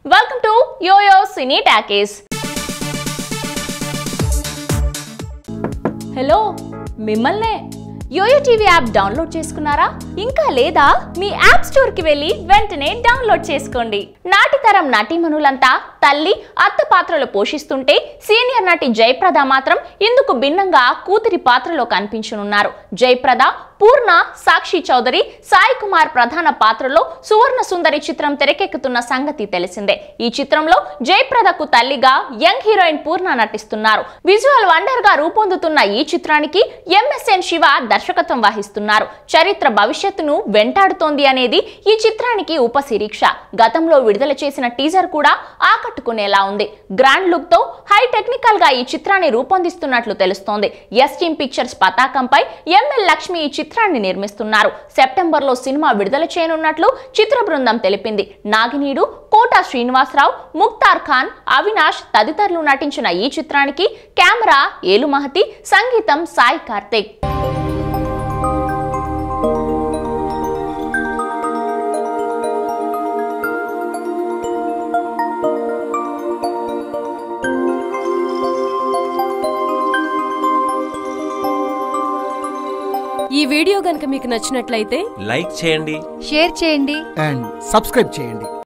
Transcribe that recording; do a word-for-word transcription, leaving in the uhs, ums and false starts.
Welcome to Yo-Yo Cine Takis. Hello, మిమ్మల్నే YoYo TV app download చేసుకున్నారా? ఇంకా లేదా? మీ యాప్ స్టోర్ కి వెళ్ళి వెంటనే డౌన్లోడ్ చేసుకోండి. నాటి తరం నటీమణులంతా తల్లి, అత్త పాత్రలు పోషిస్తుంటే సీనియర్ నటి జయప్రద మాత్రం ఇందుకు భిన్నంగా కూతురి పాత్రలో కనిపించనున్నారు. జయప్రద, పూర్ణ, సాక్షి చౌదరి, సాయి కుమార్ ప్రధాన పాత్రలో సువర్ణ సుందరి చిత్రం తెరకెక్కుతున్న సంగతి తెలిసిందే. ఈ చిత్రంలో జయప్రదకు తల్లిగా యంగ్ హీరోయిన్ పూర్ణ నటిస్తున్నారు. విజువల్ వండర్ గా రూపొందుతున్న ఈ చిత్రానికి ఎంఎస్ఎన్ శివ దర్శకత్వం వహిస్తున్నారు. చరిత్ర భవిష్యత్తును వెంటాడుతోంది అనేది ఈ చిత్రానికి ఉపశీర్షిక. గతంలో విడుదల చేసిన టీజర్ కూడా ఆకట్టుకునేలా ఉంది. గ్రాండ్ లుక్ తో హై టెక్నికల్ గా ఈ చిత్రాన్ని రూపొందిస్తున్నట్లు తెలుస్తోంది. ఎస్ టీమ్ పిక్చర్స్ పతాకంపై ఎంఎల్ లక్ష్మి ఈ చిత్రాన్ని నిర్మిస్తున్నారు. సెప్టెంబర్ లో సినిమా విడుదల చేయనున్నట్లు చిత్ర బృందం తెలిపింది. నాగినీడు, కోట శ్రీనివాసరావు, ముక్తార్ ఖాన్, అవినాష్ తదితరులు నటించిన ఈ చిత్రానికి కెమెరా ఏలు మహతి, సంగీతం సాయి కార్తిక్. ఈ వీడియో గనుక మీకు నచ్చినట్లయితే లైక్ చేయండి, షేర్ చేయండి అండ్ సబ్స్క్రైబ్ చేయండి.